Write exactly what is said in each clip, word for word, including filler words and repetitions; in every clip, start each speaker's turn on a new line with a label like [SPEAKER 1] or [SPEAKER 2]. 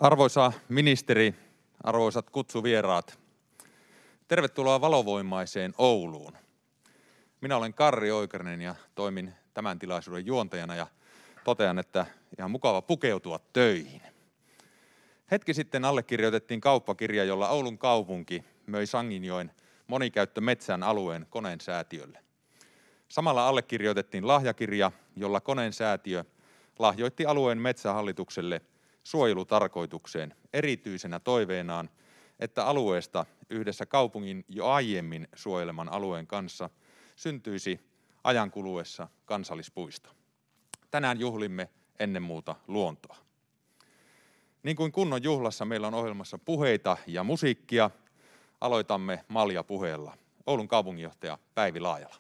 [SPEAKER 1] Arvoisa ministeri, arvoisat kutsuvieraat, tervetuloa valovoimaiseen Ouluun. Minä olen Karri Oikarinen ja toimin tämän tilaisuuden juontajana ja totean, että ihan mukava pukeutua töihin. Hetki sitten allekirjoitettiin kauppakirja, jolla Oulun kaupunki möi Sanginjoen monikäyttömetsän alueen Koneen säätiölle. Samalla allekirjoitettiin lahjakirja, jolla Koneen säätiö lahjoitti alueen metsähallitukselle suojelutarkoitukseen erityisenä toiveenaan, että alueesta yhdessä kaupungin jo aiemmin suojeleman alueen kanssa syntyisi ajan kuluessa kansallispuisto. Tänään juhlimme ennen muuta luontoa. Niin kuin kunnon juhlassa meillä on ohjelmassa puheita ja musiikkia, aloitamme maljapuheella. Oulun kaupunginjohtaja Päivi Laajala.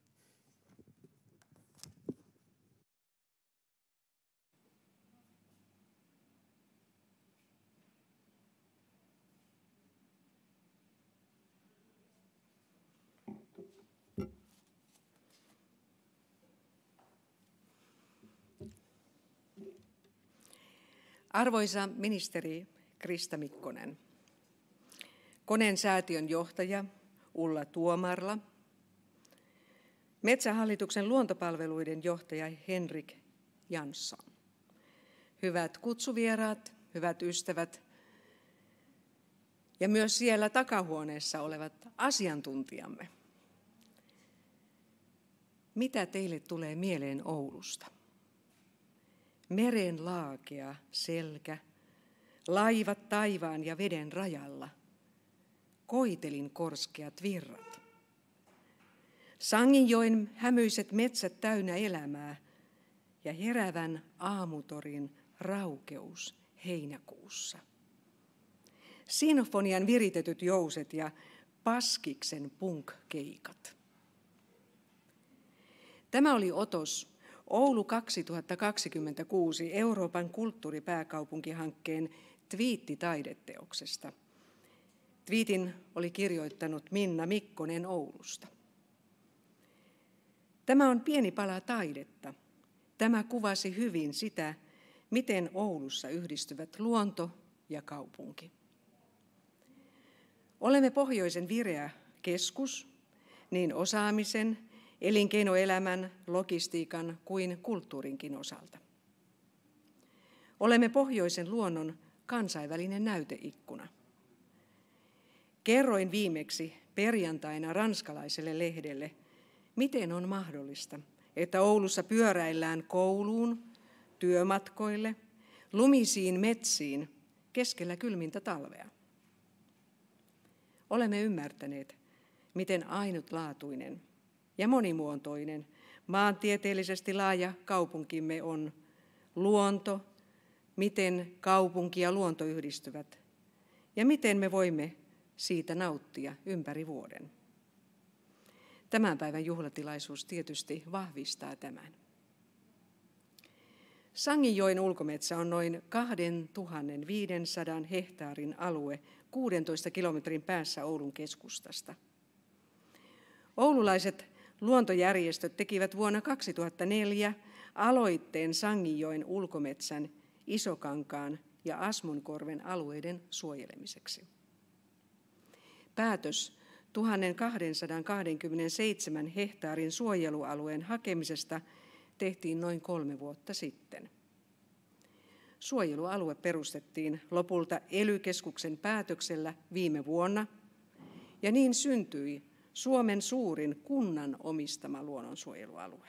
[SPEAKER 2] Arvoisa ministeri Krista Mikkonen, Koneen säätiön johtaja Ulla Tuomarla, Metsähallituksen luontopalveluiden johtaja Henrik Jansson, hyvät kutsuvieraat, hyvät ystävät ja myös siellä takahuoneessa olevat asiantuntijamme. Mitä teille tulee mieleen Oulusta? Meren laakea selkä, laivat taivaan ja veden rajalla, koitelin korskeat virrat. Sanginjoen hämyiset metsät täynnä elämää ja herävän aamutorin raukeus heinäkuussa. Sinfonian viritetyt jouset ja Paskiksen punk-keikat. Tämä oli otos Oulu kaksituhattakaksikymmentäkuusi Euroopan kulttuuripääkaupunkihankkeen twiittitaideteoksesta. Twiitin oli kirjoittanut Minna Mikkonen Oulusta. Tämä on pieni pala taidetta. Tämä kuvasi hyvin sitä, miten Oulussa yhdistyvät luonto ja kaupunki. Olemme pohjoisen vireä keskus, niin osaamisen, elinkeinoelämän, logistiikan kuin kulttuurinkin osalta. Olemme pohjoisen luonnon kansainvälinen näyteikkuna. Kerroin viimeksi perjantaina ranskalaiselle lehdelle, miten on mahdollista, että Oulussa pyöräillään kouluun, työmatkoille, lumisiin metsiin keskellä kylmintä talvea. Olemme ymmärtäneet, miten ainutlaatuinen ja monimuotoinen, maantieteellisesti laaja kaupunkimme on luonto, miten kaupunki ja luonto yhdistyvät ja miten me voimme siitä nauttia ympäri vuoden. Tämän päivän juhlatilaisuus tietysti vahvistaa tämän. Sanginjoen ulkometsä on noin kaksituhattaviisisataa hehtaarin alue kuudentoista kilometrin päässä Oulun keskustasta. Oululaiset luontojärjestöt tekivät vuonna kaksituhattaneljä aloitteen Sanginjoen ulkometsän, Isokankaan ja Asmonkorven alueiden suojelemiseksi. Päätös tuhatkaksisataakaksikymmentäseitsemän hehtaarin suojelualueen hakemisesta tehtiin noin kolme vuotta sitten. Suojelualue perustettiin lopulta E L Y-keskuksen päätöksellä viime vuonna ja niin syntyi Suomen suurin kunnan omistama luonnonsuojelualue.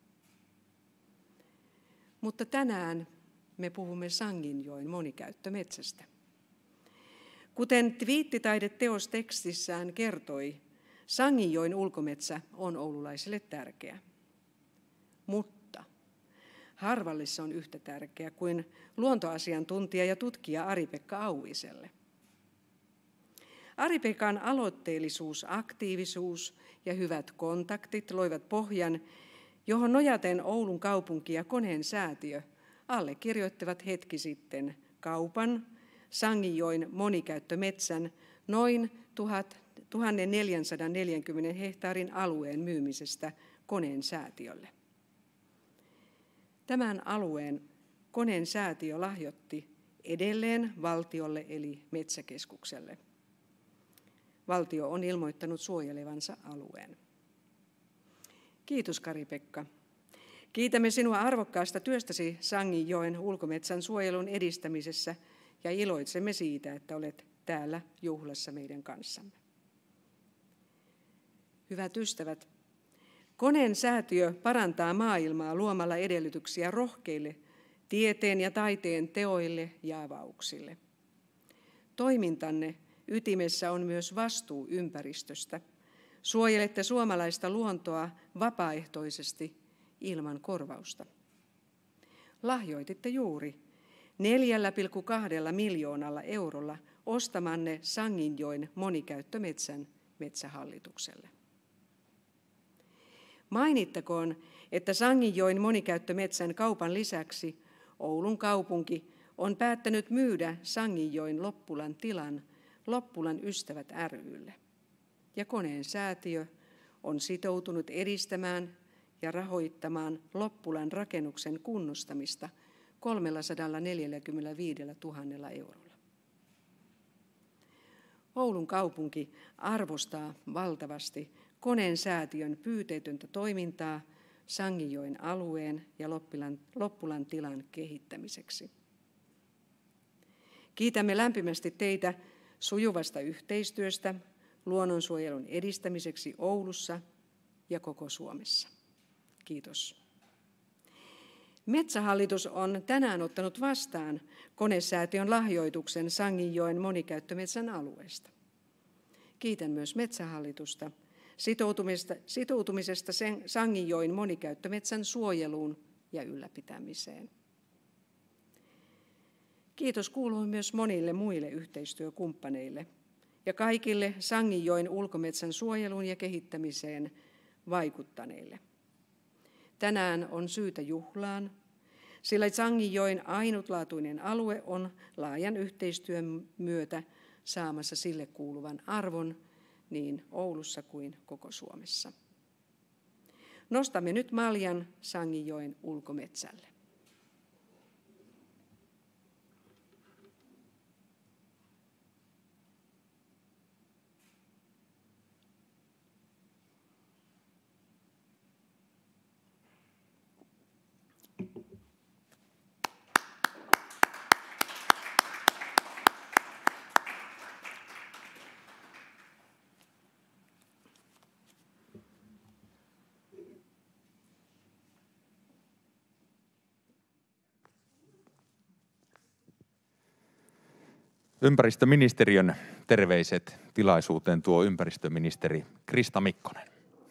[SPEAKER 2] Mutta tänään me puhumme Sanginjoen monikäyttömetsästä. Kuten twiittitaideteos tekstissään kertoi, Sanginjoen ulkometsä on oululaisille tärkeä. Mutta harvalle se on yhtä tärkeä kuin luontoasiantuntija ja tutkija Ari-Pekka Auviselle. Ari-Pekan aloitteellisuus, aktiivisuus ja hyvät kontaktit loivat pohjan, johon nojaten Oulun kaupunki ja Koneen säätiö allekirjoittivat hetki sitten kaupan Sanginjoen monikäyttömetsän noin tuhatneljäsataaneljäkymmentä hehtaarin alueen myymisestä Koneen säätiölle. Tämän alueen Koneen säätiö lahjoitti edelleen valtiolle eli Metsäkeskukselle. Valtio on ilmoittanut suojelevansa alueen. Kiitos Kari-Pekka. Kiitämme sinua arvokkaasta työstäsi Sanginjoen ulkometsän suojelun edistämisessä ja iloitsemme siitä, että olet täällä juhlassa meidän kanssamme. Hyvät ystävät, Koneen säätiö parantaa maailmaa luomalla edellytyksiä rohkeille tieteen ja taiteen teoille ja avauksille. Toimintanne ytimessä on myös vastuu ympäristöstä. Suojelette suomalaista luontoa vapaaehtoisesti ilman korvausta. Lahjoititte juuri neljä pilkku kaksi miljoonalla eurolla ostamanne Sanginjoen monikäyttömetsän Metsähallitukselle. Mainittakoon, että Sanginjoen monikäyttömetsän kaupan lisäksi Oulun kaupunki on päättänyt myydä Sanginjoen Loppulan tilan Loppulan ystävät ry:lle. Ja Koneen säätiö on sitoutunut edistämään ja rahoittamaan Loppulan rakennuksen kunnostamista kolmesataaneljäkymmentäviisituhatta eurolla. Oulun kaupunki arvostaa valtavasti Koneen säätiön pyyteetöntä toimintaa Sanginjoen alueen ja Loppulan, Loppulan tilan kehittämiseksi. Kiitämme lämpimästi teitä sujuvasta yhteistyöstä luonnonsuojelun edistämiseksi Oulussa ja koko Suomessa. Kiitos. Metsähallitus on tänään ottanut vastaan Konesäätiön lahjoituksen Sanginjoen monikäyttömetsän alueesta. Kiitän myös Metsähallitusta sitoutumisesta, sitoutumisesta sen Sanginjoen monikäyttömetsän suojeluun ja ylläpitämiseen. Kiitos kuuluu myös monille muille yhteistyökumppaneille ja kaikille Sanginjoen ulkometsän suojeluun ja kehittämiseen vaikuttaneille. Tänään on syytä juhlaan, sillä Sanginjoen ainutlaatuinen alue on laajan yhteistyön myötä saamassa sille kuuluvan arvon niin Oulussa kuin koko Suomessa. Nostamme nyt maljan Sanginjoen ulkometsälle.
[SPEAKER 1] Ympäristöministeriön terveiset tilaisuuteen tuo ympäristöministeri Krista Mikkonen.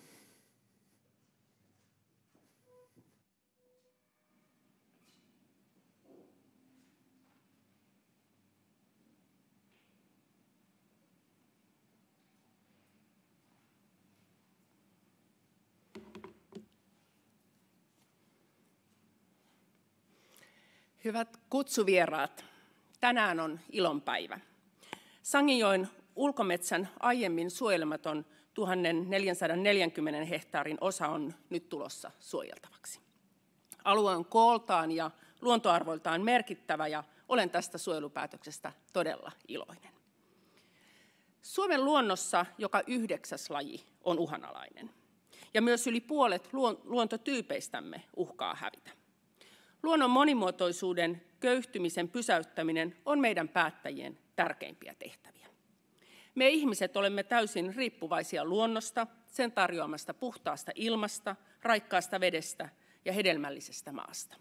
[SPEAKER 3] Hyvät kutsuvieraat, tänään on ilonpäivä. Sanginjoen ulkometsän aiemmin suojelematon tuhatneljäsataaneljäkymmentä hehtaarin osa on nyt tulossa suojeltavaksi. Alue on kooltaan ja luontoarvoiltaan merkittävä ja olen tästä suojelupäätöksestä todella iloinen. Suomen luonnossa joka yhdeksäs laji on uhanalainen ja myös yli puolet luontotyypeistämme uhkaa hävitä. Luonnon monimuotoisuuden köyhtymisen pysäyttäminen on meidän päättäjien tärkeimpiä tehtäviä. Me ihmiset olemme täysin riippuvaisia luonnosta, sen tarjoamasta puhtaasta ilmasta, raikkaasta vedestä ja hedelmällisestä maasta.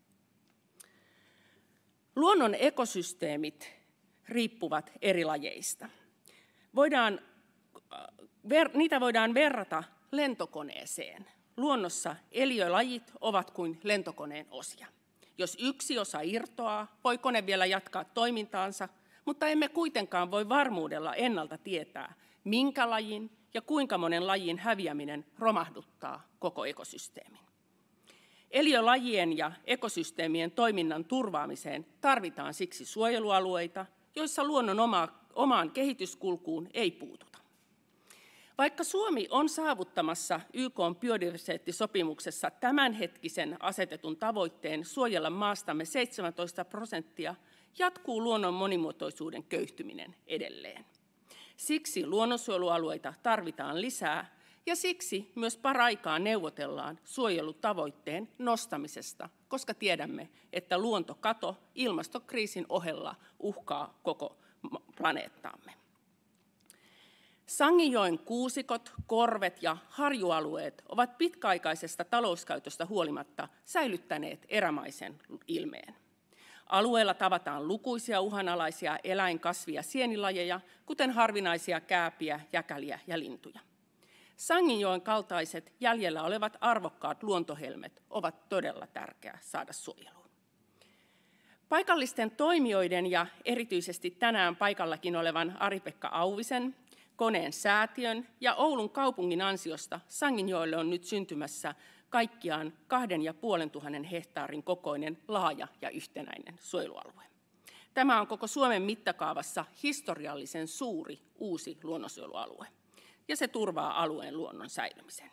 [SPEAKER 3] Luonnon ekosysteemit riippuvat eri lajeista. Voidaan, ver, niitä voidaan verrata lentokoneeseen. Luonnossa eliölajit ovat kuin lentokoneen osia. Jos yksi osa irtoaa, voi kone vielä jatkaa toimintaansa, mutta emme kuitenkaan voi varmuudella ennalta tietää, minkä lajin ja kuinka monen lajin häviäminen romahduttaa koko ekosysteemin. Eliölajien ja ekosysteemien toiminnan turvaamiseen tarvitaan siksi suojelualueita, joissa luonnon oma, omaan kehityskulkuun ei puututa. Vaikka Suomi on saavuttamassa Y K:n biodiversiteettisopimuksessa tämänhetkisen asetetun tavoitteen suojella maastamme seitsemäntoista prosenttia, jatkuu luonnon monimuotoisuuden köyhtyminen edelleen. Siksi luonnonsuojelualueita tarvitaan lisää ja siksi myös paraikaa neuvotellaan suojelutavoitteen nostamisesta, koska tiedämme, että luontokato ilmastokriisin ohella uhkaa koko planeettaamme. Sanginjoen kuusikot, korvet ja harjualueet ovat pitkäaikaisesta talouskäytöstä huolimatta säilyttäneet erämaisen ilmeen. Alueella tavataan lukuisia uhanalaisia eläin-, kasvi- ja sienilajeja, kuten harvinaisia kääpiä, jäkäliä ja lintuja. Sanginjoen kaltaiset jäljellä olevat arvokkaat luontohelmet ovat todella tärkeää saada suojeluun. Paikallisten toimijoiden ja erityisesti tänään paikallakin olevan Ari-Pekka Auvisen, Koneen säätiön ja Oulun kaupungin ansiosta Sanginjoelle on nyt syntymässä kaikkiaan kahden ja puolen tuhannen hehtaarin kokoinen laaja ja yhtenäinen suojelualue. Tämä on koko Suomen mittakaavassa historiallisen suuri uusi luonnonsuojelualue, ja se turvaa alueen luonnon säilymisen.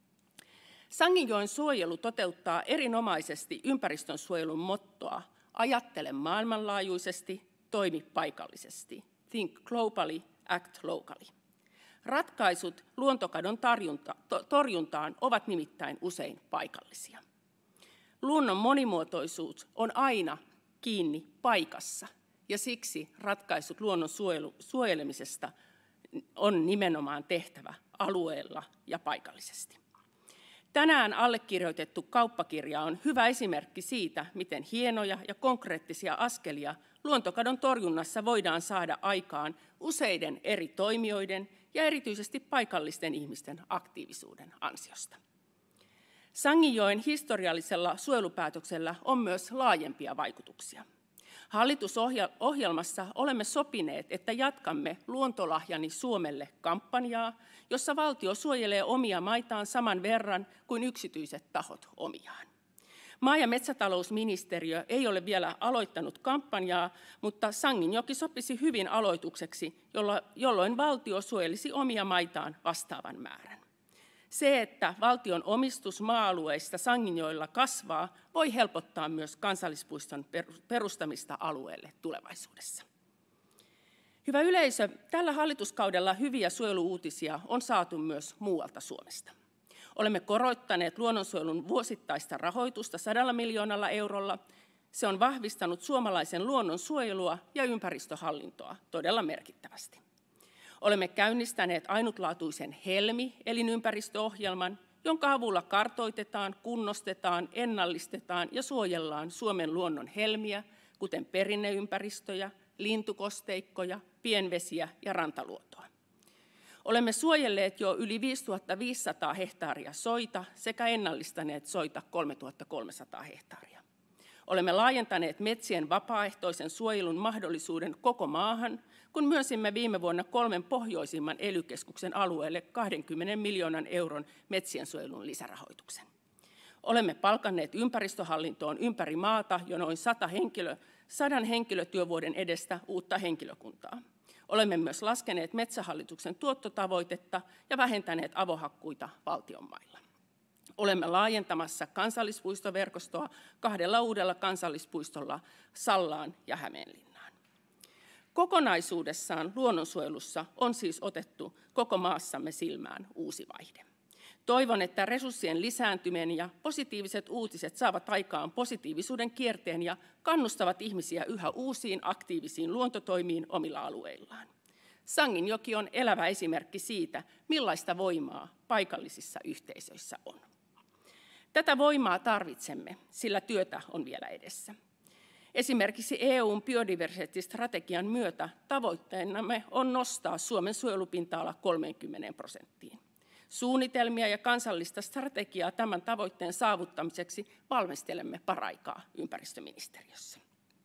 [SPEAKER 3] Sanginjoen suojelu toteuttaa erinomaisesti ympäristönsuojelun mottoa ajattele maailmanlaajuisesti, toimi paikallisesti. Think globally, act locally. Ratkaisut luontokadon torjuntaan ovat nimittäin usein paikallisia. Luonnon monimuotoisuus on aina kiinni paikassa, ja siksi ratkaisut luonnon suojelemisesta on nimenomaan tehtävä alueella ja paikallisesti. Tänään allekirjoitettu kauppakirja on hyvä esimerkki siitä, miten hienoja ja konkreettisia askelia luontokadon torjunnassa voidaan saada aikaan useiden eri toimijoiden ja erityisesti paikallisten ihmisten aktiivisuuden ansiosta. Sanginjoen historiallisella suojelupäätöksellä on myös laajempia vaikutuksia. Hallitusohjelmassa olemme sopineet, että jatkamme Luontolahjani Suomelle -kampanjaa, jossa valtio suojelee omia maitaan saman verran kuin yksityiset tahot omiaan. Maa- ja metsätalousministeriö ei ole vielä aloittanut kampanjaa, mutta Sanginjoki sopisi hyvin aloitukseksi, jolloin valtio suojelisi omia maitaan vastaavan määrän. Se, että valtion omistus maa-alueista Sanginjoella kasvaa, voi helpottaa myös kansallispuiston perustamista alueelle tulevaisuudessa. Hyvä yleisö, tällä hallituskaudella hyviä suojeluuutisia on saatu myös muualta Suomesta. Olemme korottaneet luonnonsuojelun vuosittaista rahoitusta sadalla miljoonalla eurolla. Se on vahvistanut suomalaisen luonnonsuojelua ja ympäristöhallintoa todella merkittävästi. Olemme käynnistäneet ainutlaatuisen Helmi-elinympäristöohjelman, jonka avulla kartoitetaan, kunnostetaan, ennallistetaan ja suojellaan Suomen luonnon helmiä, kuten perinneympäristöjä, lintukosteikkoja, pienvesiä ja rantaluontoa. Olemme suojelleet jo yli viisituhatta viisisataa hehtaaria soita sekä ennallistaneet soita kolmetuhatta kolmesataa hehtaaria. Olemme laajentaneet metsien vapaaehtoisen suojelun mahdollisuuden koko maahan, kun myönsimme viime vuonna kolmen pohjoisimman ely keskuksen alueelle kahdenkymmenen miljoonan euron metsiensuojelun lisärahoituksen. Olemme palkanneet ympäristöhallintoon ympäri maata jo noin sata henkilö, sadan henkilötyövuoden edestä uutta henkilökuntaa. Olemme myös laskeneet Metsähallituksen tuottotavoitetta ja vähentäneet avohakkuita valtion mailla. Olemme laajentamassa kansallispuistoverkostoa kahdella uudella kansallispuistolla Sallaan ja Hämeenlinnaan. Kokonaisuudessaan luonnonsuojelussa on siis otettu koko maassamme silmään uusi vaihde. Toivon, että resurssien lisääntyminen ja positiiviset uutiset saavat aikaan positiivisuuden kierteen ja kannustavat ihmisiä yhä uusiin aktiivisiin luontotoimiin omilla alueillaan. Sanginjoki on elävä esimerkki siitä, millaista voimaa paikallisissa yhteisöissä on. Tätä voimaa tarvitsemme, sillä työtä on vielä edessä. Esimerkiksi E U:n biodiversiteettistrategian myötä tavoitteenamme on nostaa Suomen suojelupinta-ala kolmeenkymmeneen prosenttiin. Suunnitelmia ja kansallista strategiaa tämän tavoitteen saavuttamiseksi valmistelemme paraikaa ympäristöministeriössä.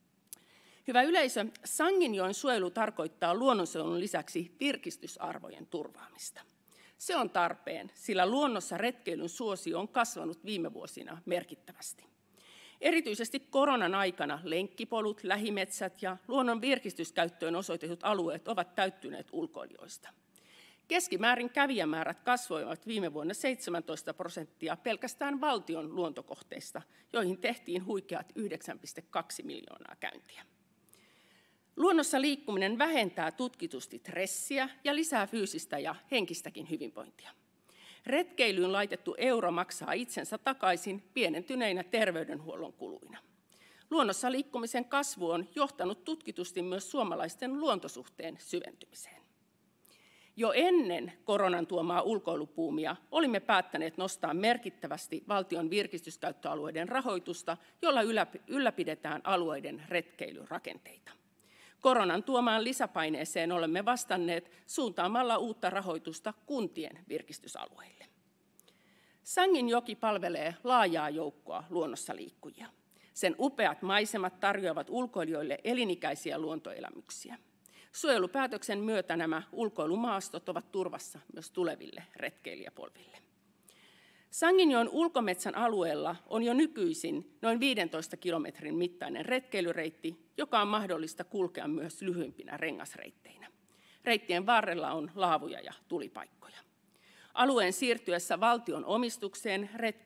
[SPEAKER 3] Hyvä yleisö, Sanginjoen suojelu tarkoittaa luonnonsuojelun lisäksi virkistysarvojen turvaamista. Se on tarpeen, sillä luonnossa retkeilyn suosio on kasvanut viime vuosina merkittävästi. Erityisesti koronan aikana lenkkipolut, lähimetsät ja luonnon virkistyskäyttöön osoitetut alueet ovat täyttyneet ulkoilijoista. Keskimäärin kävijämäärät kasvoivat viime vuonna seitsemäntoista prosenttia pelkästään valtion luontokohteista, joihin tehtiin huikeat yhdeksän pilkku kaksi miljoonaa käyntiä. Luonnossa liikkuminen vähentää tutkitusti stressiä ja lisää fyysistä ja henkistäkin hyvinvointia. Retkeilyyn laitettu euro maksaa itsensä takaisin pienentyneinä terveydenhuollon kuluina. Luonnossa liikkumisen kasvu on johtanut tutkitusti myös suomalaisten luontosuhteen syventymiseen. Jo ennen koronan tuomaa ulkoilupuumia olimme päättäneet nostaa merkittävästi valtion virkistyskäyttöalueiden rahoitusta, jolla ylläpidetään alueiden retkeilyrakenteita. Koronan tuomaan lisäpaineeseen olemme vastanneet suuntaamalla uutta rahoitusta kuntien virkistysalueille. Sanginjoki palvelee laajaa joukkoa luonnossa liikkujia. Sen upeat maisemat tarjoavat ulkoilijoille elinikäisiä luontoelämyksiä. Suojelupäätöksen myötä nämä ulkoilumaastot ovat turvassa myös tuleville retkeilijäpolville. Sanginjoen ulkometsän alueella on jo nykyisin noin viidentoista kilometrin mittainen retkeilyreitti, joka on mahdollista kulkea myös lyhyempinä rengasreitteinä. Reittien varrella on laavuja ja tulipaikkoja. Alueen siirtyessä valtion omistukseen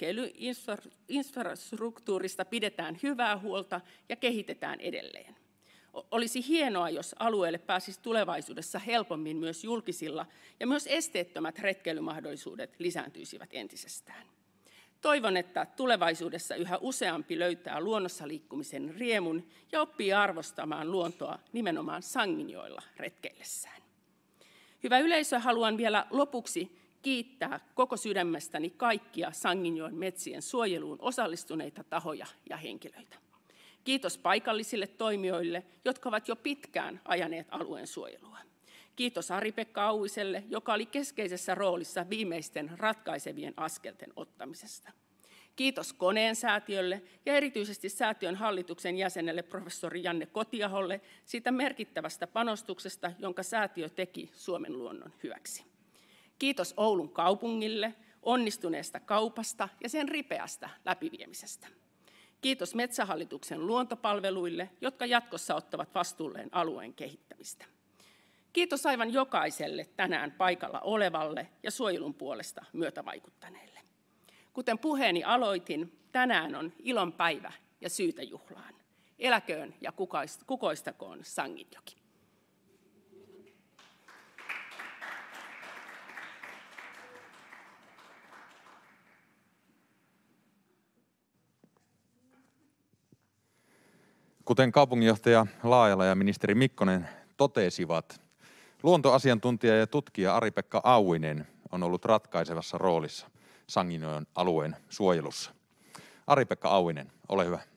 [SPEAKER 3] retkeilyinfrastruktuurista pidetään hyvää huolta ja kehitetään edelleen. Olisi hienoa, jos alueelle pääsisi tulevaisuudessa helpommin myös julkisilla ja myös esteettömät retkeilymahdollisuudet lisääntyisivät entisestään. Toivon, että tulevaisuudessa yhä useampi löytää luonnossa liikkumisen riemun ja oppii arvostamaan luontoa nimenomaan Sanginjoella retkeillessään. Hyvä yleisö, haluan vielä lopuksi kiittää koko sydämestäni kaikkia Sanginjoen metsien suojeluun osallistuneita tahoja ja henkilöitä. Kiitos paikallisille toimijoille, jotka ovat jo pitkään ajaneet alueen suojelua. Kiitos Ari-Pekka Auviselle, joka oli keskeisessä roolissa viimeisten ratkaisevien askelten ottamisesta. Kiitos Koneen säätiölle ja erityisesti säätiön hallituksen jäsenelle professori Janne Kotiaholle siitä merkittävästä panostuksesta, jonka säätiö teki Suomen luonnon hyväksi. Kiitos Oulun kaupungille onnistuneesta kaupasta ja sen ripeästä läpiviemisestä. Kiitos Metsähallituksen luontopalveluille, jotka jatkossa ottavat vastuulleen alueen kehittämistä. Kiitos aivan jokaiselle tänään paikalla olevalle ja suojelun puolesta myötävaikuttaneelle. Kuten puheeni aloitin, tänään on ilon päivä ja syytä juhlaan. Eläköön ja kukoistakoon Sanginjoki.
[SPEAKER 1] Kuten kaupunginjohtaja Laajala ja ministeri Mikkonen totesivat, luontoasiantuntija ja tutkija Ari-Pekka Auvinen on ollut ratkaisevassa roolissa Sanginjoen alueen suojelussa. Ari-Pekka Auvinen, ole hyvä.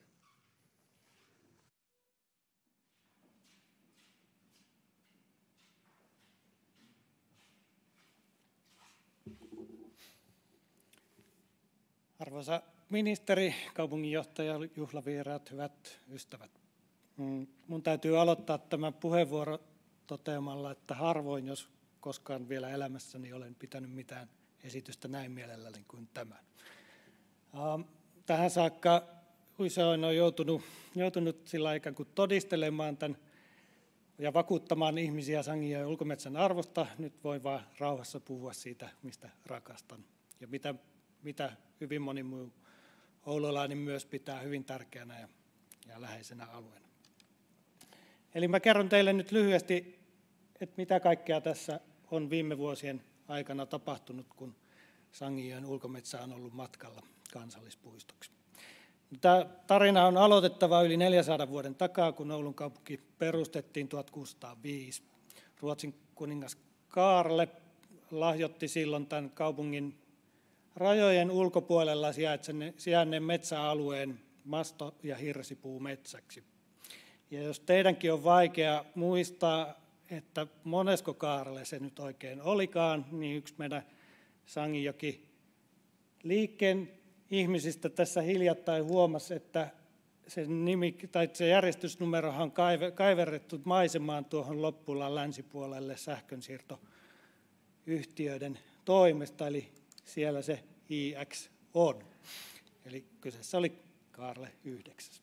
[SPEAKER 4] Arvoisa ministeri, kaupunginjohtaja, juhlavieraat, hyvät ystävät. Minun täytyy aloittaa tämän puheenvuoro toteamalla, että harvoin, jos koskaan vielä elämässäni olen pitänyt mitään esitystä näin mielelläni kuin tämän. Tähän saakka usein on joutunut, joutunut sillä ikään kuin todistelemaan tämän ja vakuuttamaan ihmisiä Sanginjoen ulkometsän arvosta. Nyt voin vaan rauhassa puhua siitä, mistä rakastan ja mitä, mitä hyvin moni muu oululainen myös pitää hyvin tärkeänä ja, ja läheisenä alueena. Eli mä kerron teille nyt lyhyesti, että mitä kaikkea tässä on viime vuosien aikana tapahtunut, kun Sanginjoen ulkometsä on ollut matkalla kansallispuistoksi. Tämä tarina on aloitettava yli neljänsadan vuoden takaa, kun Oulun kaupunki perustettiin tuhatkuusisataaviisi. Ruotsin kuningas Kaarle lahjoitti silloin tämän kaupungin rajojen ulkopuolella sijainneen metsäalueen masto- ja hirsipuumetsäksi. Ja jos teidänkin on vaikea muistaa, että monesko Kaarle se nyt oikein olikaan, niin yksi meidän Sanginjoki liikkeen ihmisistä tässä hiljattain huomasi, että se, nimi, tai se järjestysnumerohan on kaiverrettu maisemaan tuohon Loppulan länsipuolelle sähkönsiirtoyhtiöiden toimesta, eli siellä se I X on. Eli kyseessä oli Kaarle yhdeksäs.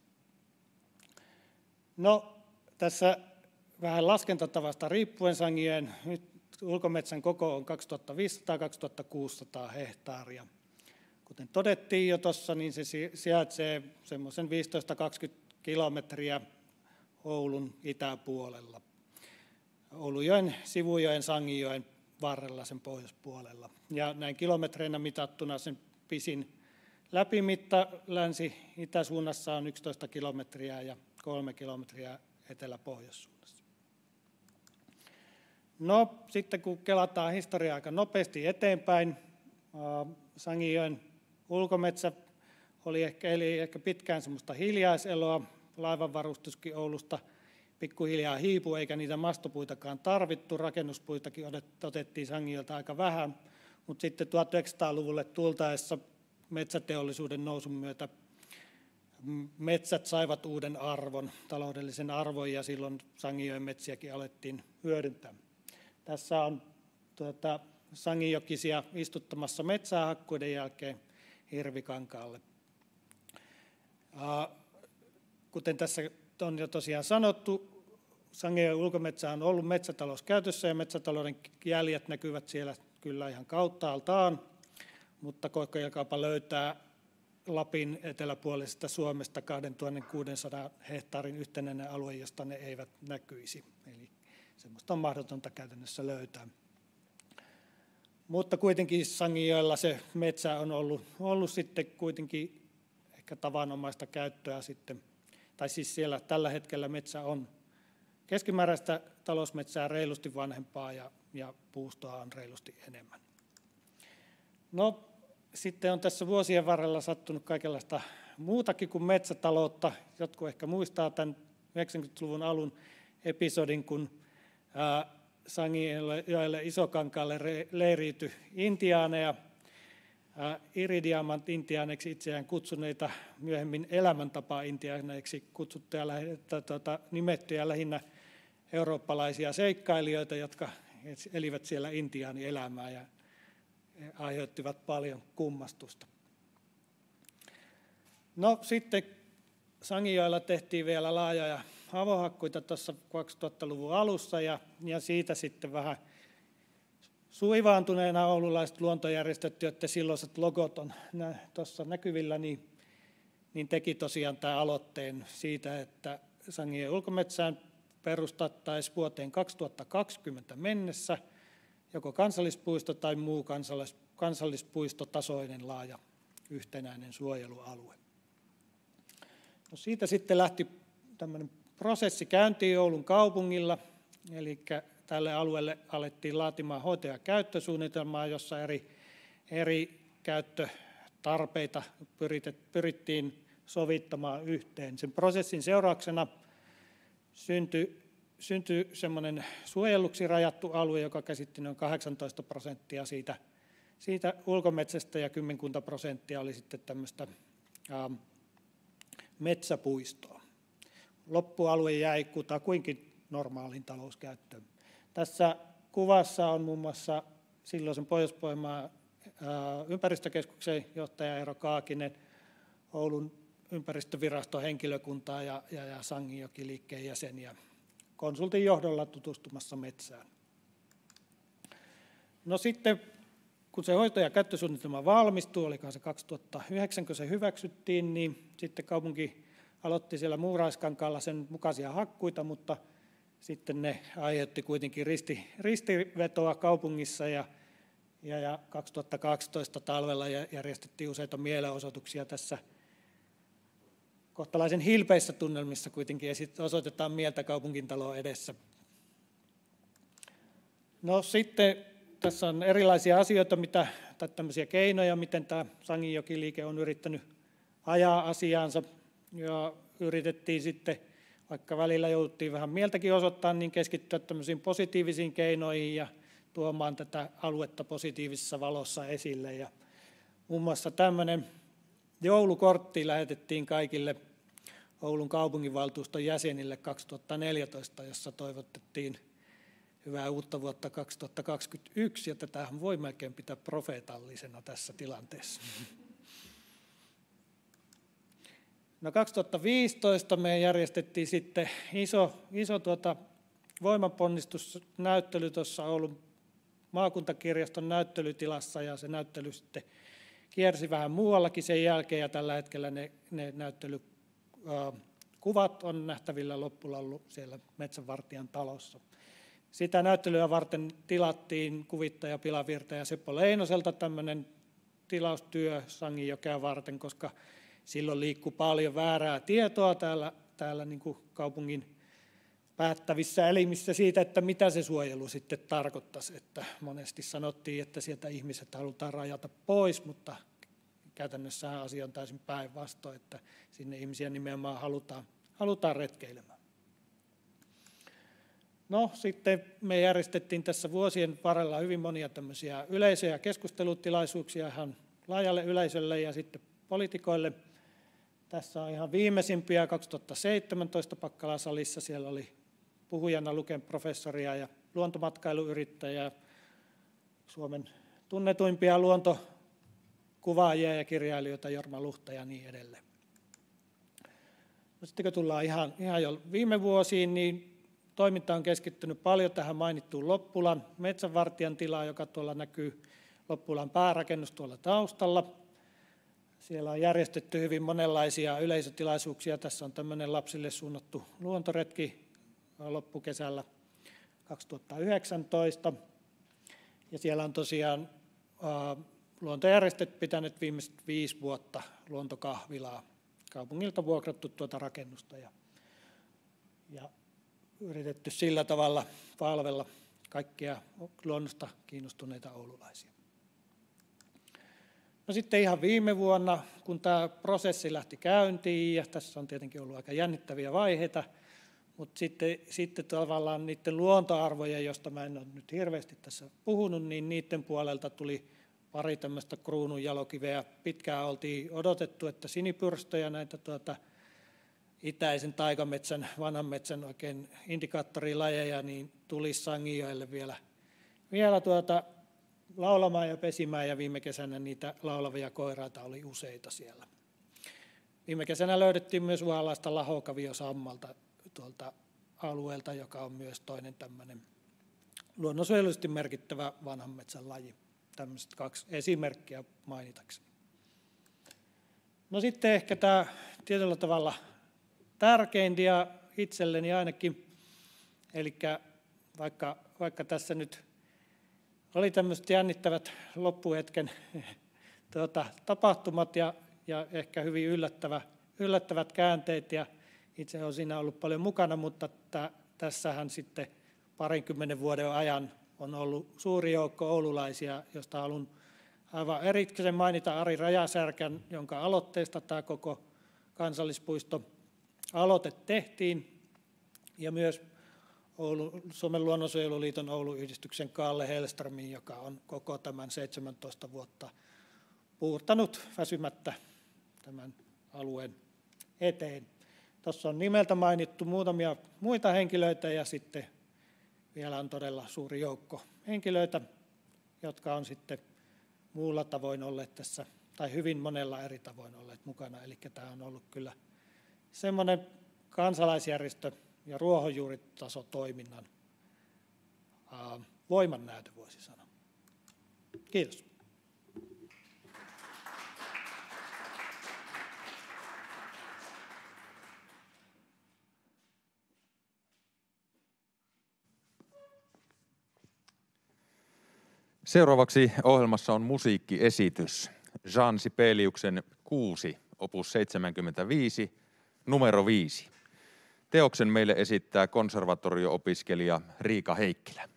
[SPEAKER 4] No, tässä vähän laskentatavasta riippuen Sanginjoen, nyt ulkometsän koko on kaksituhattaviisisataa kaksituhattakuusisataa hehtaaria. Kuten todettiin jo tuossa, niin se sijaitsee semmoisen viisitoista kaksikymmentä kilometriä Oulun itäpuolella. Oulujoen, Sivujoen, Sanginjoen varrella sen pohjoispuolella. Ja näin kilometreinä mitattuna sen pisin läpimitta länsi-itäsuunnassa on yksitoista kilometriä ja kolme kilometriä etelä-pohjoissuunnassa. No sitten kun kelataan historiaa aika nopeasti eteenpäin, Sanginjoen ulkometsä oli ehkä, eli ehkä pitkään semmoista hiljaiseloa, laivanvarustuskin Oulusta pikkuhiljaa hiipui, eikä niitä mastopuitakaan tarvittu, rakennuspuitakin otettiin Sanginjoelta aika vähän, mutta sitten tuhatyhdeksänsataaluvulle tultaessa metsäteollisuuden nousun myötä metsät saivat uuden arvon, taloudellisen arvon, ja silloin Sanginjoen metsiäkin alettiin hyödyntää. Tässä on tuota, sanginjokisia istuttamassa metsää hakkuiden jälkeen hirvikankaalle. Kuten tässä on jo tosiaan sanottu, Sanginjoen ulkometsä on ollut metsätalouskäytössä ja metsätalouden jäljet näkyvät siellä kyllä ihan kauttaaltaan, mutta kokeilkaapa löytää Lapin eteläpuolisesta Suomesta kaksituhattakuusisataa hehtaarin yhtenäinen alue, josta ne eivät näkyisi. Eli semmoista on mahdotonta käytännössä löytää. Mutta kuitenkin Sanginjoella se metsä on ollut, ollut sitten kuitenkin ehkä tavanomaista käyttöä sitten, tai siis siellä tällä hetkellä metsä on keskimääräistä talousmetsää reilusti vanhempaa ja, ja puustoa on reilusti enemmän. No sitten on tässä vuosien varrella sattunut kaikenlaista muutakin kuin metsätaloutta. Jotkut ehkä muistaa tämän yhdeksänkymmentäluvun alun episodin, kun ää, Sanginjoelle Isokankaalle leiriytyi intiaaneja, iridiamant-intiaaneiksi itseään kutsuneita, myöhemmin elämäntapa-intiaaneiksi kutsuttuja, tuota, nimettyjä lähinnä eurooppalaisia seikkailijoita, jotka elivät siellä intiaanielämää ja aiheuttivat paljon kummastusta. No sitten Sanginjoella tehtiin vielä laajoja avohakkuita tuossa kaksituhattaluvun alussa ja, ja siitä sitten vähän suivaantuneena oululaiset luontojärjestöt, joiden silloiset logot on tuossa näkyvillä, niin, niin teki tosiaan tämän aloitteen siitä, että Sanginjoen ulkometsään perustettaisiin vuoteen kaksituhattakaksikymmentä mennessä joko kansallispuisto tai muu kansallis, kansallispuistotasoinen laaja yhtenäinen suojelualue. No siitä sitten lähti tämmöinen prosessi käyntiin Oulun kaupungilla, eli tälle alueelle alettiin laatimaan hoito- ja käyttösuunnitelmaa, jossa eri, eri käyttötarpeita pyrittiin sovittamaan yhteen. Sen prosessin seurauksena syntyi, syntyi semmoinen suojelluksi rajattu alue, joka käsitti noin kahdeksantoista prosenttia siitä, siitä ulkometsästä ja kymmenkunta prosenttia oli sitten tämmöistä ää, metsäpuistoa. Loppualue jäi kutakuinkin normaaliin talouskäyttöön. Tässä kuvassa on muun muassa silloisen Pohjois-Pohjanmaan ympäristökeskuksen johtaja Eero Kaakinen, Oulun ympäristöviraston henkilökuntaa ja, ja, ja Sanginjoki-liikkeen jäseniä konsultin johdolla tutustumassa metsään. No sitten, kun se hoito- ja käyttösuunnitelma valmistui, olikohan se kaksituhattayhdeksän, kun se hyväksyttiin, niin sitten kaupunki aloitti siellä Muuraiskankaalla sen mukaisia hakkuita, mutta sitten ne aiheutti kuitenkin risti, ristivetoa kaupungissa ja, ja, ja kaksituhattakaksitoista talvella järjestettiin useita mielenosoituksia tässä kohtalaisen hilpeissä tunnelmissa kuitenkin, ja sitten osoitetaan mieltä kaupunkintaloon edessä. No sitten tässä on erilaisia asioita, mitä, tai tämmöisiä keinoja, miten tämä Sanginjoki-liike on yrittänyt ajaa asiaansa, ja yritettiin sitten, vaikka välillä jouduttiin vähän mieltäkin osoittaa, niin keskittyä tämmöisiin positiivisiin keinoihin ja tuomaan tätä aluetta positiivisessa valossa esille. Ja muun muassa tämmöinen joulukortti lähetettiin kaikille Oulun kaupunginvaltuuston jäsenille kaksituhattaneljätoista, jossa toivotettiin hyvää uutta vuotta kaksituhattakaksikymmentäyksi, ja tätähän voi melkein pitää profeetallisena tässä tilanteessa. No kaksituhattaviisitoista me järjestettiin sitten iso, iso tuota voimaponnistusnäyttely tuossa Oulun maakuntakirjaston näyttelytilassa ja se näyttely sitten kiersi vähän muuallakin sen jälkeen ja tällä hetkellä ne, ne näyttelykuvat on nähtävillä Loppulalla siellä Metsänvartijan talossa. Sitä näyttelyä varten tilattiin kuvittaja Pilavirta ja Seppo Leinoselta tämmöinen tilaustyö Sangijokea varten, koska silloin liikkui paljon väärää tietoa täällä, täällä niin kuin kaupungin päättävissä elimissä siitä, että mitä se suojelu sitten tarkoittaisi. Että monesti sanottiin, että sieltä ihmiset halutaan rajata pois, mutta käytännössä asia on täysin päinvastoin, että sinne ihmisiä nimenomaan halutaan, halutaan retkeilemään. No sitten me järjestettiin tässä vuosien varrella hyvin monia tämmöisiä yleisöjä ja keskustelutilaisuuksia ihan laajalle yleisölle ja sitten poliitikoille. Tässä on ihan viimeisimpiä kaksituhattaseitsemäntoista Pakkala-salissa. Siellä oli puhujana Luken professoria ja luontomatkailuyrittäjää, Suomen tunnetuimpia luontokuvaajia ja kirjailijoita Jorma Luhta ja niin edelleen. No sitten kun tullaan ihan, ihan jo viime vuosiin, niin toiminta on keskittynyt paljon tähän mainittuun Loppulan Metsänvartijan tilaan, joka tuolla näkyy Loppulan päärakennus tuolla taustalla. Siellä on järjestetty hyvin monenlaisia yleisötilaisuuksia. Tässä on tämmöinen lapsille suunnattu luontoretki loppukesällä kaksituhattayhdeksäntoista. Ja siellä on tosiaan ä, luontojärjestöt pitänyt viimeiset viisi vuotta luontokahvilaa. Kaupungilta vuokrattu tuota rakennusta ja, ja yritetty sillä tavalla palvella kaikkia luonnosta kiinnostuneita oululaisia. No sitten ihan viime vuonna, kun tämä prosessi lähti käyntiin, ja tässä on tietenkin ollut aika jännittäviä vaiheita, mutta sitten, sitten tavallaan niiden luontoarvojen, josta mä en ole nyt hirveästi tässä puhunut, niin niiden puolelta tuli pari tämmöistä kruunun jalokiveä. Pitkään oltiin odotettu, että sinipyrstöjä, näitä tuota, itäisen taikametsän, vanhan metsän oikein indikaattorilajeja, niin tulisi Sangijoelle vielä, vielä tuota, laulamaan ja pesimään, ja viime kesänä niitä laulavia koiraita oli useita siellä. Viime kesänä löydettiin myös uhanalaista lahokaviosammalta tuolta alueelta, joka on myös toinen tämmöinen luonnonsuojelullisesti merkittävä vanhan metsän laji. Tämmöiset kaksi esimerkkiä mainitakseni. No sitten ehkä tämä tietyllä tavalla tärkein dia itselleni ainakin, eli vaikka, vaikka tässä nyt oli tämmöiset jännittävät loppuhetken tuota, tapahtumat ja, ja ehkä hyvin yllättävä, yllättävät käänteet, ja itse olen siinä ollut paljon mukana, mutta tä, tässähän sitten parinkymmenen vuoden ajan on ollut suuri joukko oululaisia, josta haluan aivan erikseen mainita Ari Rajasärkän, jonka aloitteesta tämä koko kansallispuisto aloite tehtiin, ja myös Oulu, Suomen luonnonsuojeluliiton Oulu-yhdistyksen Kalle Hellströmin, joka on koko tämän seitsemäntoista vuotta puurtanut väsymättä tämän alueen eteen. Tuossa on nimeltä mainittu muutamia muita henkilöitä ja sitten vielä on todella suuri joukko henkilöitä, jotka on sitten muulla tavoin olleet tässä, tai hyvin monella eri tavoin olleet mukana. Eli tämä on ollut kyllä semmoinen kansalaisjärjestö ja ruohonjuuritasotoiminnan voimannäytö, voisi sanoa. Kiitos.
[SPEAKER 1] Seuraavaksi ohjelmassa on musiikkiesitys. Jean Sibeliuksen Kuusi, opus seitsemänkymmentäviisi, numero viisi. Teoksen meille esittää konservatorio-opiskelija Riika Heikkilä.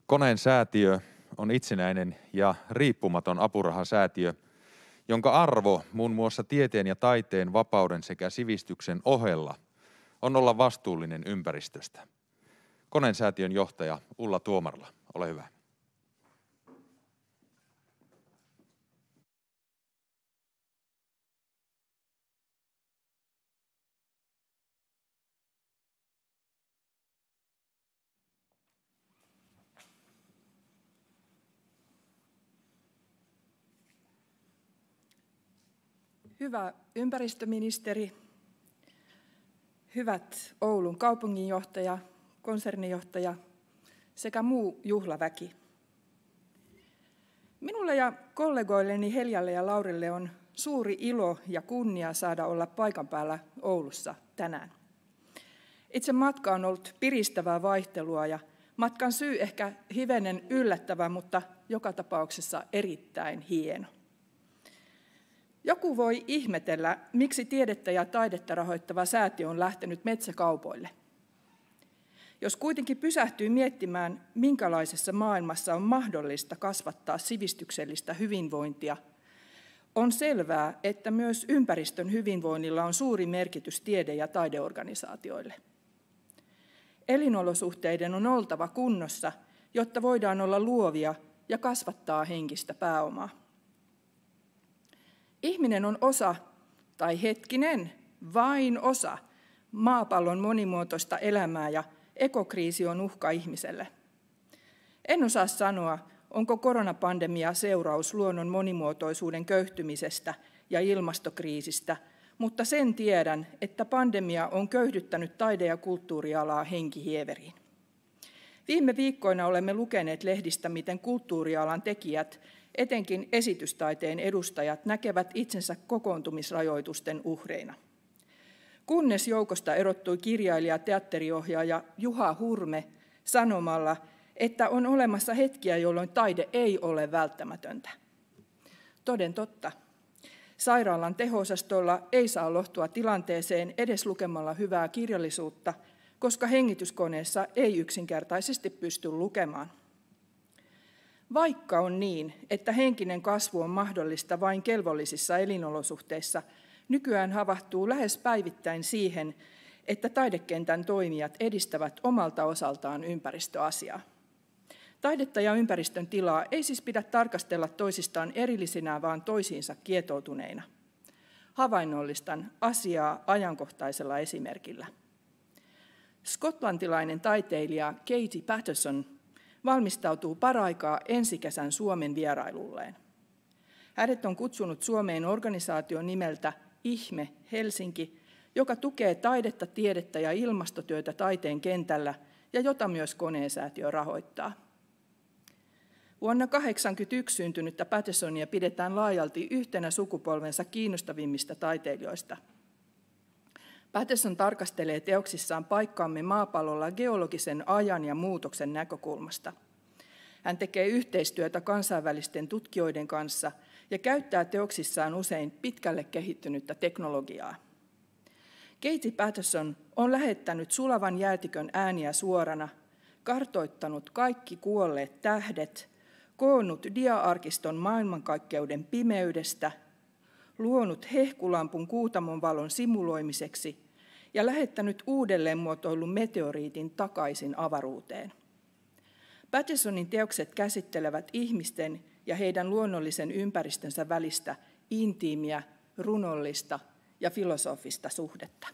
[SPEAKER 1] Koneen säätiö on itsenäinen ja riippumaton apurahasäätiö, jonka arvo muun muassa tieteen ja taiteen, vapauden sekä sivistyksen ohella on olla vastuullinen ympäristöstä. Koneen säätiön johtaja Ulla Tuomarla, ole hyvä.
[SPEAKER 5] Hyvä ympäristöministeri, hyvät Oulun kaupunginjohtaja, konsernijohtaja sekä muu juhlaväki. Minulle ja kollegoilleni Heljalle ja Laurille on suuri ilo ja kunnia saada olla paikan päällä Oulussa tänään. Itse matka on ollut piristävää vaihtelua ja matkan syy ehkä hivenen yllättävä, mutta joka tapauksessa erittäin hieno. Joku voi ihmetellä, miksi tiedettä ja taidetta rahoittava säätiö on lähtenyt metsäkaupoille. Jos kuitenkin pysähtyy miettimään, minkälaisessa maailmassa on mahdollista kasvattaa sivistyksellistä hyvinvointia, on selvää, että myös ympäristön hyvinvoinnilla on suuri merkitys tiede- ja taideorganisaatioille. Elinolosuhteiden on oltava kunnossa, jotta voidaan olla luovia ja kasvattaa henkistä pääomaa. Ihminen on osa, tai hetkinen, vain osa, maapallon monimuotoista elämää ja ekokriisi on uhka ihmiselle. En osaa sanoa, onko koronapandemia seuraus luonnon monimuotoisuuden köyhtymisestä ja ilmastokriisistä, mutta sen tiedän, että pandemia on köyhdyttänyt taide- ja kulttuurialaa henkihieveriin. Viime viikkoina olemme lukeneet lehdistä, miten kulttuurialan tekijät, etenkin esitystaiteen edustajat, näkevät itsensä kokoontumisrajoitusten uhreina. Kunnes joukosta erottui kirjailija, teatteriohjaaja Juha Hurme sanomalla, että on olemassa hetkiä, jolloin taide ei ole välttämätöntä. Toden totta. Sairaalan teho-osastolla ei saa lohtua tilanteeseen edes lukemalla hyvää kirjallisuutta, koska hengityskoneessa ei yksinkertaisesti pysty lukemaan. Vaikka on niin, että henkinen kasvu on mahdollista vain kelvollisissa elinolosuhteissa, nykyään havahtuu lähes päivittäin siihen, että taidekentän toimijat edistävät omalta osaltaan ympäristöasiaa. Taidetta ja ympäristön tilaa ei siis pidä tarkastella toisistaan erillisinä, vaan toisiinsa kietoutuneina. Havainnollistan asiaa ajankohtaisella esimerkillä. Skotlantilainen taiteilija Katie Patterson valmistautuu paraikaa ensi kesän Suomen vierailulleen. Hänet on kutsunut Suomeen organisaation nimeltä Ihme Helsinki, joka tukee taidetta, tiedettä ja ilmastotyötä taiteen kentällä ja jota myös Koneen säätiö rahoittaa. Vuonna tuhatyhdeksänsataakahdeksankymmentäyksi syntynyttä Pattersonia pidetään laajalti yhtenä sukupolvensa kiinnostavimmista taiteilijoista. Patterson tarkastelee teoksissaan paikkaamme maapallolla geologisen ajan ja muutoksen näkökulmasta. Hän tekee yhteistyötä kansainvälisten tutkijoiden kanssa ja käyttää teoksissaan usein pitkälle kehittynyttä teknologiaa. Katie Patterson on lähettänyt sulavan jäätikön ääniä suorana, kartoittanut kaikki kuolleet tähdet, koonnut dia-arkiston maailmankaikkeuden pimeydestä, luonut hehkulampun kuutamon valon simuloimiseksi ja lähettänyt uudelleenmuotoilun meteoriitin takaisin avaruuteen. Pattersonin teokset käsittelevät ihmisten ja heidän luonnollisen ympäristönsä välistä intiimiä, runollista ja filosofista suhdetta.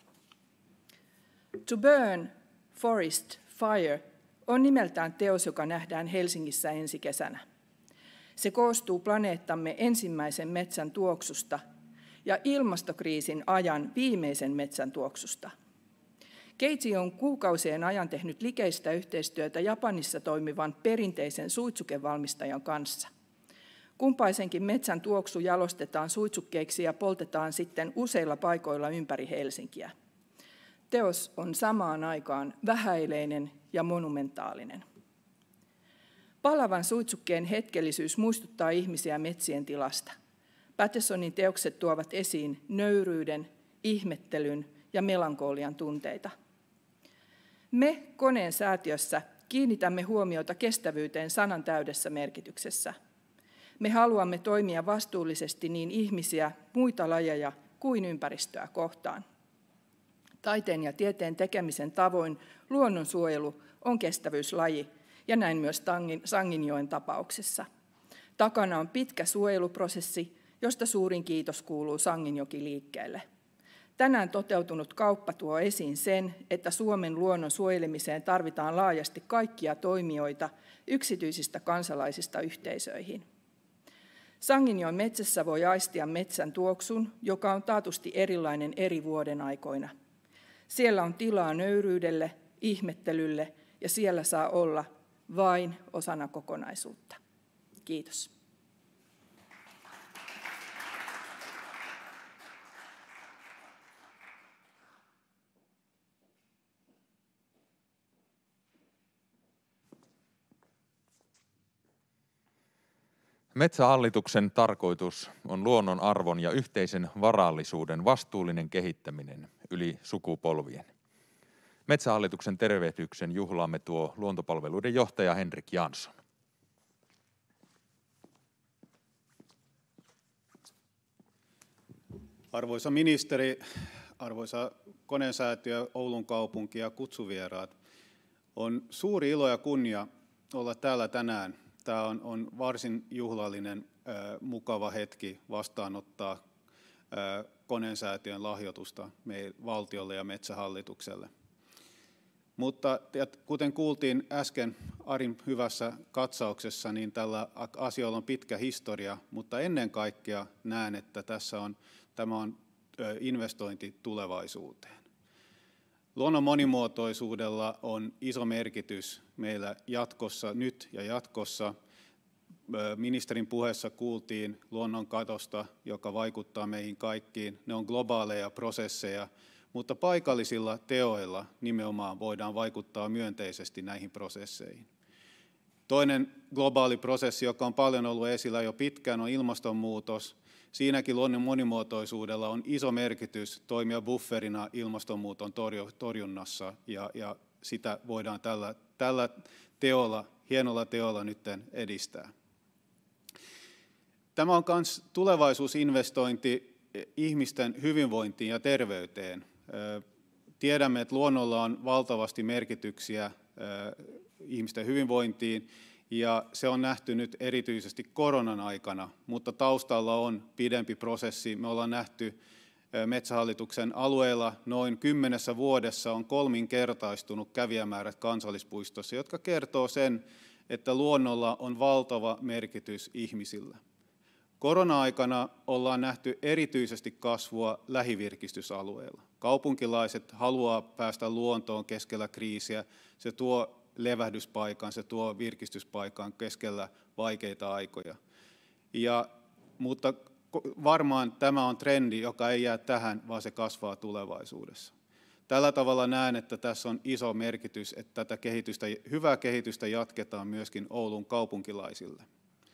[SPEAKER 5] To Burn, Forest, Fire on nimeltään teos, joka nähdään Helsingissä ensi kesänä. Se koostuu planeettamme ensimmäisen metsän tuoksusta ja ilmastokriisin ajan viimeisen metsän tuoksusta. Katie on kuukausien ajan tehnyt likeistä yhteistyötä Japanissa toimivan perinteisen suitsukevalmistajan kanssa. Kumpaisenkin metsän tuoksu jalostetaan suitsukkeiksi ja poltetaan sitten useilla paikoilla ympäri Helsinkiä. Teos on samaan aikaan vähäileinen ja monumentaalinen. Palavan suitsukkeen hetkellisyys muistuttaa ihmisiä metsien tilasta. Pattersonin teokset tuovat esiin nöyryyden, ihmettelyn ja melankolian tunteita. Me Koneen säätiössä kiinnitämme huomiota kestävyyteen sanan täydessä merkityksessä. Me haluamme toimia vastuullisesti niin ihmisiä, muita lajeja kuin ympäristöä kohtaan. Taiteen ja tieteen tekemisen tavoin luonnonsuojelu on kestävyyslaji, ja näin myös Sanginjoen tapauksessa. Takana on pitkä suojeluprosessi, josta suurin kiitos kuuluu Sanginjoki-liikkeelle. Tänään toteutunut kauppa tuo esiin sen, että Suomen luonnon suojelemiseen tarvitaan laajasti kaikkia toimijoita yksityisistä kansalaisista yhteisöihin. Sanginjoen metsässä voi aistia metsän tuoksun, joka on taatusti erilainen eri vuoden aikoina. Siellä on tilaa nöyryydelle, ihmettelylle ja siellä saa olla vain osana kokonaisuutta. Kiitos.
[SPEAKER 1] Metsähallituksen tarkoitus on luonnon arvon ja yhteisen varallisuuden vastuullinen kehittäminen yli sukupolvien. Metsähallituksen tervehdyksen juhlaamme tuo luontopalveluiden johtaja Henrik Jansson.
[SPEAKER 6] Arvoisa ministeri, arvoisa Koneen-säätiö, Oulun kaupunki ja kutsuvieraat, on suuri ilo ja kunnia olla täällä tänään. Tämä on, on varsin juhlallinen, äh, mukava hetki vastaanottaa äh, Koneen-säätiön lahjoitusta meidän valtiolle ja Metsähallitukselle. Mutta kuten kuultiin äsken Arin hyvässä katsauksessa, niin tällä asialla on pitkä historia, mutta ennen kaikkea näen, että tässä on, tämä on investointi tulevaisuuteen. Luonnon monimuotoisuudella on iso merkitys meillä jatkossa, nyt ja jatkossa. Ministerin puheessa kuultiin luonnon katosta, joka vaikuttaa meihin kaikkiin. Ne on globaaleja prosesseja, mutta paikallisilla teoilla nimenomaan voidaan vaikuttaa myönteisesti näihin prosesseihin. Toinen globaali prosessi, joka on paljon ollut esillä jo pitkään, on ilmastonmuutos. Siinäkin luonnon monimuotoisuudella on iso merkitys toimia bufferina ilmastonmuuton torjunnassa, ja, ja sitä voidaan tällä, tällä teolla, hienolla teolla nyt edistää. Tämä on myös tulevaisuusinvestointi ihmisten hyvinvointiin ja terveyteen. Tiedämme, että luonnolla on valtavasti merkityksiä ihmisten hyvinvointiin, ja se on nähty nyt erityisesti koronan aikana, mutta taustalla on pidempi prosessi. Me ollaan nähty Metsähallituksen alueella noin kymmenessä vuodessa on kolminkertaistunut kävijämäärät kansallispuistossa, jotka kertoo sen, että luonnolla on valtava merkitys ihmisillä. Korona-aikana ollaan nähty erityisesti kasvua lähivirkistysalueilla. Kaupunkilaiset haluaa päästä luontoon keskellä kriisiä. Se tuo levähdyspaikan, se tuo virkistyspaikan keskellä vaikeita aikoja. Ja, mutta varmaan tämä on trendi, joka ei jää tähän, vaan se kasvaa tulevaisuudessa. Tällä tavalla näen, että tässä on iso merkitys, että tätä kehitystä, hyvää kehitystä jatketaan myöskin Oulun kaupunkilaisille.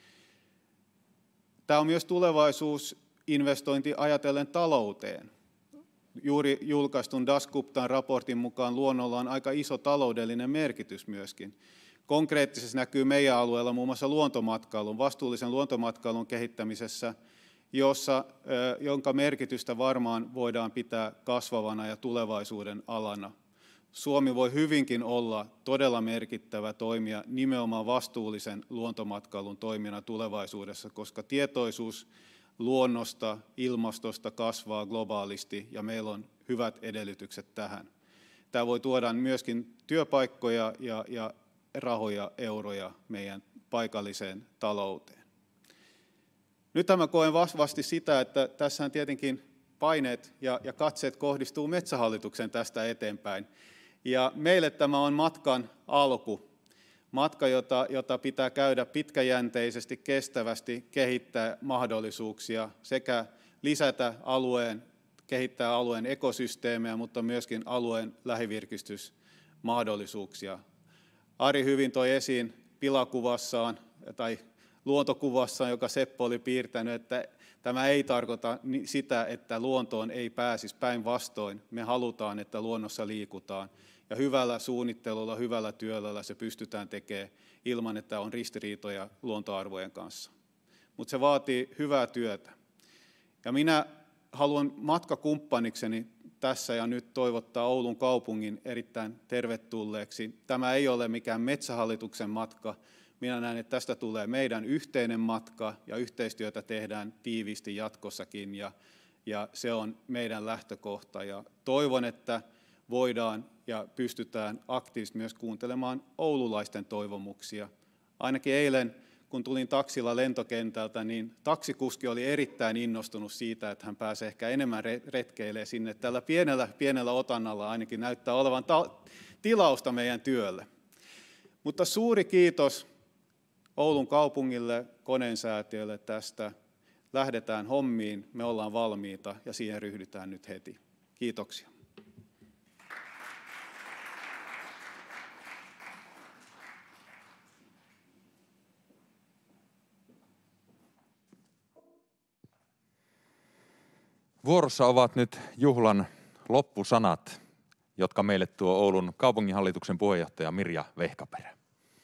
[SPEAKER 6] Tämä on myös tulevaisuusinvestointi ajatellen talouteen. Juuri julkaistun Dasguptan raportin mukaan luonnolla on aika iso taloudellinen merkitys myöskin. Konkreettisesti näkyy meidän alueella muun muassa luontomatkailun, vastuullisen luontomatkailun kehittämisessä, jossa, jonka merkitystä varmaan voidaan pitää kasvavana ja tulevaisuuden alana. Suomi voi hyvinkin olla todella merkittävä toimija nimenomaan vastuullisen luontomatkailun toimijana tulevaisuudessa, koska tietoisuus luonnosta, ilmastosta kasvaa globaalisti ja meillä on hyvät edellytykset tähän. Tämä voi tuoda myöskin työpaikkoja ja, ja rahoja, euroja meidän paikalliseen talouteen. Nyt mä koen vahvasti sitä, että tässä tietenkin paineet ja, ja katseet kohdistuu Metsähallitukseen tästä eteenpäin. Ja meille tämä on matkan alku. Matka, jota, jota pitää käydä pitkäjänteisesti, kestävästi, kehittää mahdollisuuksia sekä lisätä alueen, kehittää alueen ekosysteemejä, mutta myöskin alueen lähivirkistysmahdollisuuksia. Ari hyvin toi esiin pilakuvassaan tai luontokuvassaan, joka Seppo oli piirtänyt, että tämä ei tarkoita sitä, että luontoon ei pääsisi, päinvastoin. Me halutaan, että luonnossa liikutaan. Ja hyvällä suunnittelulla, hyvällä työllä se pystytään tekemään ilman, että on ristiriitoja luontoarvojen kanssa. Mutta se vaatii hyvää työtä. Ja minä haluan matkakumppanikseni tässä ja nyt toivottaa Oulun kaupungin erittäin tervetulleeksi. Tämä ei ole mikään Metsähallituksen matka. Minä näen, että tästä tulee meidän yhteinen matka ja yhteistyötä tehdään tiiviisti jatkossakin ja, ja se on meidän lähtökohta. Ja toivon, että voidaan ja pystytään aktiivisesti myös kuuntelemaan oululaisten toivomuksia. Ainakin eilen, kun tulin taksilla lentokentältä, niin taksikuski oli erittäin innostunut siitä, että hän pääsee ehkä enemmän retkeilemään sinne. Tällä pienellä, pienellä otannalla ainakin näyttää olevan ta- tilausta meidän työlle. Mutta suuri kiitos Oulun kaupungille, Koneen-säätiölle tästä. Lähdetään hommiin, me ollaan valmiita ja siihen ryhdytään nyt heti. Kiitoksia.
[SPEAKER 1] Vuorossa ovat nyt juhlan loppusanat, jotka meille tuo Oulun kaupunginhallituksen puheenjohtaja Mirja Vehkaperä.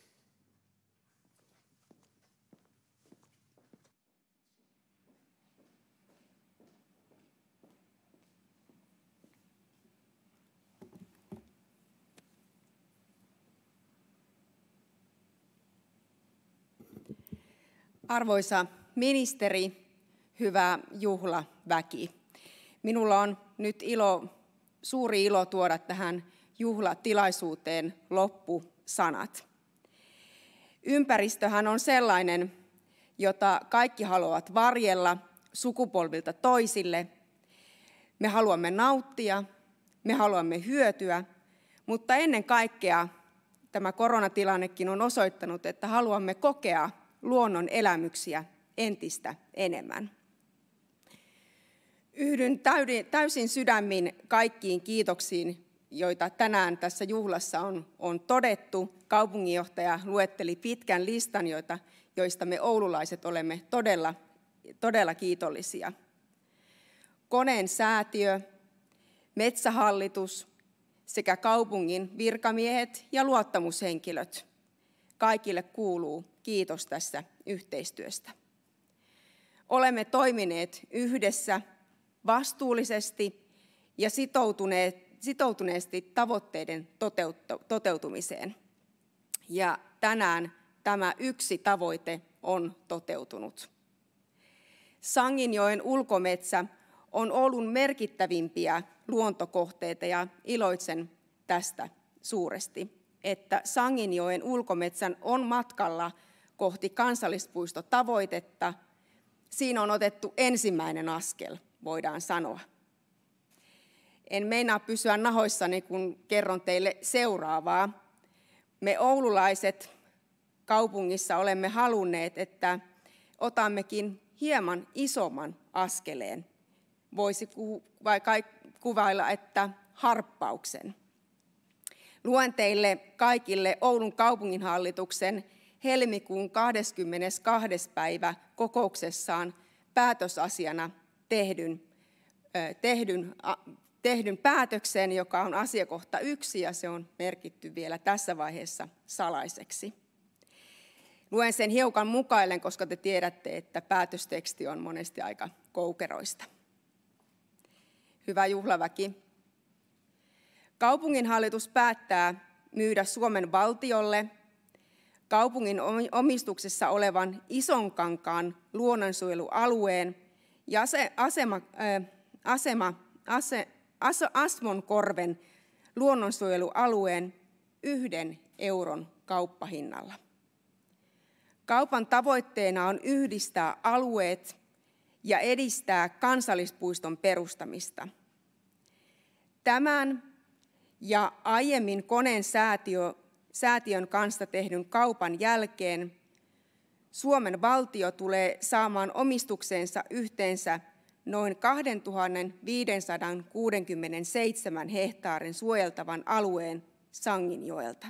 [SPEAKER 7] Arvoisa ministeri, hyvä juhlaväki. Minulla on nyt ilo, suuri ilo tuoda tähän juhlatilaisuuteen loppusanat. Ympäristöhän on sellainen, jota kaikki haluavat varjella sukupolvilta toisille. Me haluamme nauttia, me haluamme hyötyä, mutta ennen kaikkea tämä koronatilannekin on osoittanut, että haluamme kokea luonnon elämyksiä entistä enemmän. Yhdyn täysin sydämin kaikkiin kiitoksiin, joita tänään tässä juhlassa on, on todettu. Kaupunginjohtaja luetteli pitkän listan, joita, joista me oululaiset olemme todella, todella kiitollisia. Koneen-säätiö, Metsähallitus sekä kaupungin virkamiehet ja luottamushenkilöt. Kaikille kuuluu kiitos tässä yhteistyöstä. Olemme toimineet yhdessä vastuullisesti ja sitoutuneet, sitoutuneesti tavoitteiden toteutumiseen. Ja tänään tämä yksi tavoite on toteutunut. Sanginjoen ulkometsä on Oulun merkittävimpiä luontokohteita ja iloitsen tästä suuresti, että Sanginjoen ulkometsän on matkalla kohti kansallispuistotavoitetta. Siinä on otettu ensimmäinen askel, voidaan sanoa. En meinaa pysyä nahoissani, kun kerron teille seuraavaa. Me oululaiset kaupungissa olemme halunneet, että otammekin hieman isomman askeleen. Voisi vaikka kuvailla, että harppauksen. Luen teille kaikille Oulun kaupunginhallituksen helmikuun kahdeskymmenestoinen päivä kokouksessaan päätösasiana tehdyn, tehdyn, tehdyn päätöksen, joka on asiakohta yksi, ja se on merkitty vielä tässä vaiheessa salaiseksi. Luen sen hiukan mukaillen, koska te tiedätte, että päätösteksti on monesti aika koukeroista. Hyvä juhlaväki. Kaupunginhallitus päättää myydä Suomen valtiolle kaupungin omistuksessa olevan Isonkankaan luonnonsuojelualueen ja asema, asema, ase, as, Asmonkorven luonnonsuojelualueen yhden euron kauppahinnalla. Kaupan tavoitteena on yhdistää alueet ja edistää kansallispuiston perustamista. Tämän ja aiemmin Koneen säätiö, säätiön kanssa tehdyn kaupan jälkeen Suomen valtio tulee saamaan omistukseensa yhteensä noin kaksituhattaviisisataakuusikymmentäseitsemän hehtaarin suojeltavan alueen Sanginjoelta.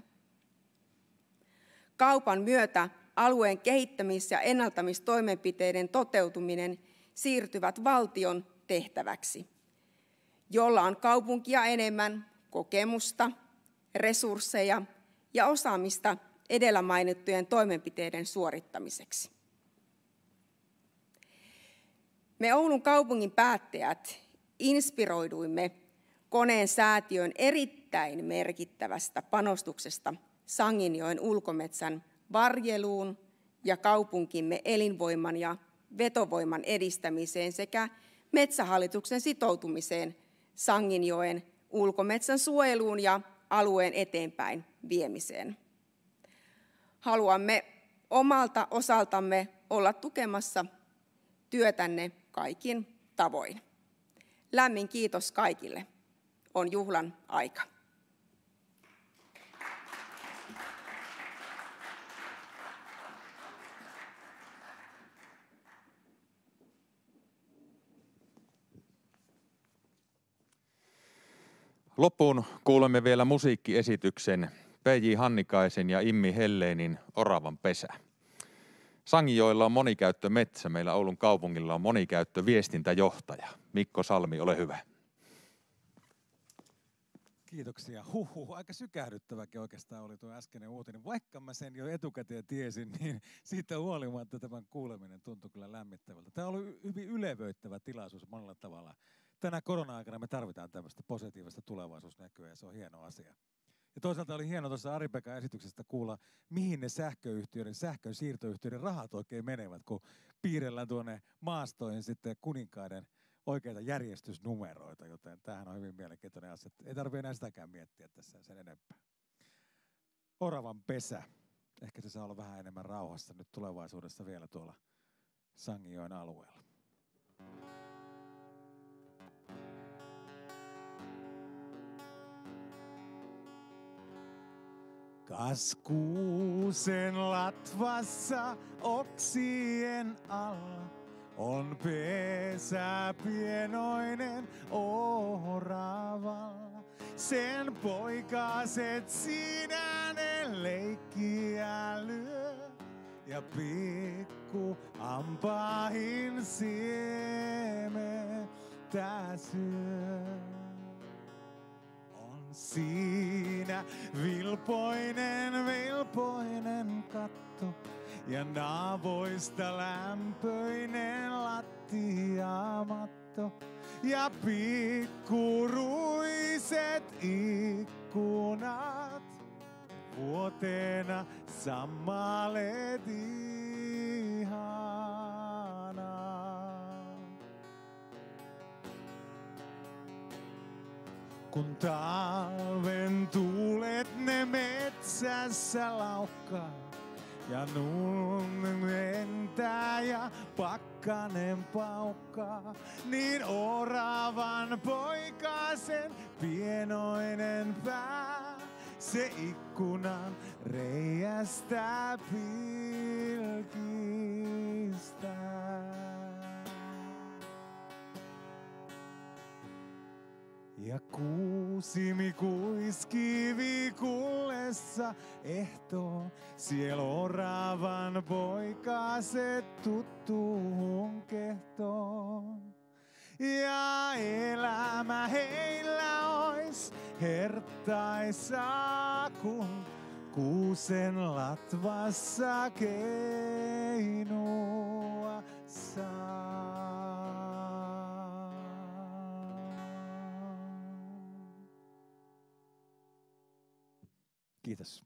[SPEAKER 7] Kaupan myötä alueen kehittämis- ja ennaltamistoimenpiteiden toteutuminen siirtyvät valtion tehtäväksi, jolla on kaupunkia enemmän kokemusta, resursseja ja osaamista edellä mainittujen toimenpiteiden suorittamiseksi. Me Oulun kaupungin päättäjät inspiroiduimme Koneen säätiön erittäin merkittävästä panostuksesta Sanginjoen ulkometsän varjeluun ja kaupunkimme elinvoiman ja vetovoiman edistämiseen sekä Metsähallituksen sitoutumiseen Sanginjoen ulkometsän suojeluun ja alueen eteenpäin viemiseen. Haluamme omalta osaltamme olla tukemassa työtänne kaikin tavoin. Lämmin kiitos kaikille. On juhlan aika.
[SPEAKER 1] Loppuun kuulemme vielä musiikkiesityksen P J Hannikaisen ja Immi Helleinin Oravan pesä. Sanginjoella on monikäyttömetsä, meillä Oulun kaupungilla on monikäyttöviestintäjohtaja. Mikko Salmi, ole hyvä.
[SPEAKER 8] Kiitoksia. Huhhuh, aika sykähdyttäväkin oikeastaan oli tuo äskeinen uutinen. Vaikka mä sen jo etukäteen tiesin, niin siitä huolimatta tämän kuuleminen tuntui kyllä lämmittävältä. Tämä oli hyvin ylevöittävä tilaisuus monella tavalla. Tänä korona-aikana me tarvitaan tämmöistä positiivista tulevaisuusnäkyä ja se on hieno asia. Ja toisaalta oli hieno tuossa Ari-Pekan esityksestä kuulla, mihin ne sähköyhtiöiden, sähkön siirtoyhtiöiden rahat oikein menevät, kun piirrellään tuonne maastoihin sitten kuninkaiden oikeita järjestysnumeroita, joten tämähän on hyvin mielenkiintoinen asia. Ei tarvitse enää sitäkään miettiä tässä sen enempää. Oravan pesä. Ehkä se saa olla vähän enemmän rauhassa nyt tulevaisuudessa vielä tuolla Sanginjoen alueella. Kas kuusen latvassa oksien alla on pesä pienoinen oravalla. Sen poikaset siinä ne leikkiä lyö ja pikku ampahin siementä syö. Siinä vilpoinen, vilpoinen katto ja naavoista lämpöinen lattiamatto ja pikkuruiset ikkunat. Vuotena sammalet ihanaa. Kun talven tuulet ne metsässä laukkaa ja nurmi lentää ja pakkanen paukkaa, niin oravan poikasen pienoinen pää se ikkunan reiästä pilkistää. Ja kuusimi kuiskivi kullessa ehtoo, siel oravan poikaset tuttuun kehtoon. Ja elämä heillä ois hertaisaa, kun kuusen latvassa keinua saa. Kiitos.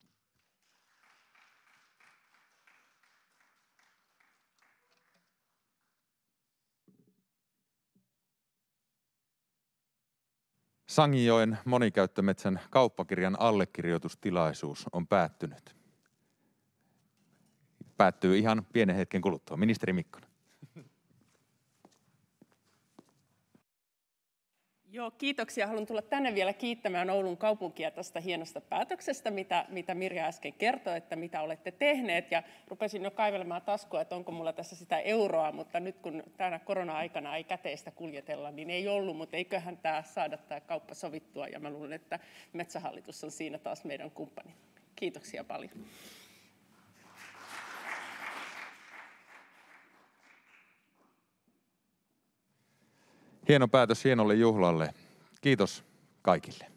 [SPEAKER 1] Sanginjoen monikäyttömetsän kauppakirjan allekirjoitustilaisuus on päättynyt. Päättyy ihan pienen hetken kuluttua. Ministeri Mikkonen.
[SPEAKER 3] Joo, kiitoksia. Haluan tulla tänne vielä kiittämään Oulun kaupunkia tästä hienosta päätöksestä, mitä, mitä Mirja äsken kertoi, että mitä olette tehneet. Ja rupesin jo kaivelemaan taskua, että onko mulla tässä sitä euroa, mutta nyt kun tänä korona-aikana ei käteistä kuljetella, niin ei ollut, mutta eiköhän tämä saada tämä kauppa sovittua. Ja mä luulen, että Metsähallitus on siinä taas meidän kumppani. Kiitoksia paljon.
[SPEAKER 1] Hieno päätös hienolle juhlalle. Kiitos kaikille.